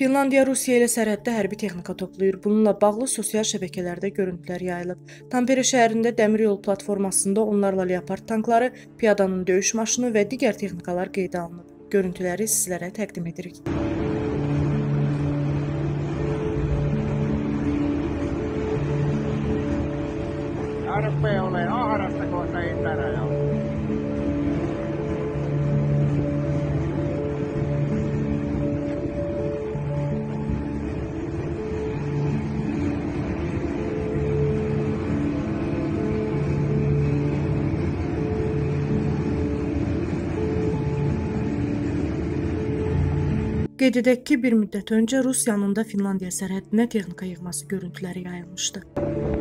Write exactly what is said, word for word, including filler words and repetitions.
Finlandiya Rusiya ilə sərhəddə hərbi texnika toplayır. Bununla bağlı sosial şəbəkələrdə görüntülər yayılıb. Tampere şəhərində dəmir yol platformasında onlarla Leopard tankları, piyadanın döyüş maşını və digər texnikalar qeydə alınıb. Görüntüləri sizlərə təqdim edirik. Arpe ole ahdasta kohta itärajalla. Qeyd edək ki, bir müddət öncə Rusiyanın da Finlandiya sərhədinə texnika yığması görüntüləri yayılmışdı.